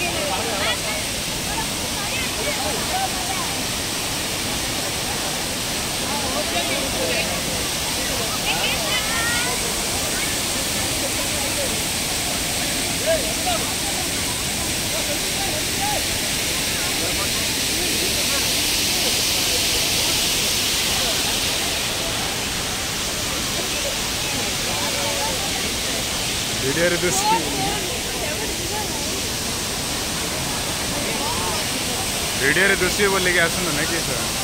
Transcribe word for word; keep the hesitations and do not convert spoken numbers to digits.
video रे दोस्ती video रे दोस्ती बोल के आसन ना कि